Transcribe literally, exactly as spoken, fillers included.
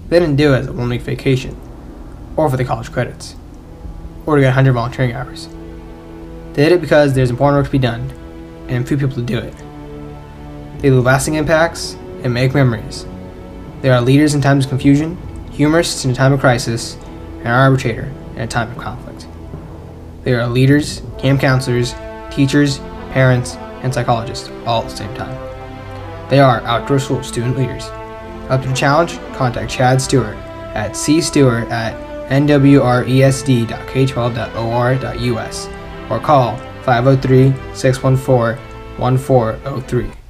They didn't do it as a one-week vacation, or for the college credits, or to get one hundred volunteering hours. They did it because there's important work to be done, and few people to do it. They leave lasting impacts and make memories. They are leaders in times of confusion, humorists in a time of crisis, and an arbitrator in a time of conflict. They are leaders, camp counselors, teachers, parents, and psychologists all at the same time. They are outdoor school student leaders. Up to the challenge, contact Chad Stewart at c stewart at n w r e s d dot k twelve dot o r dot u s or call five oh three, six one four, one four oh three.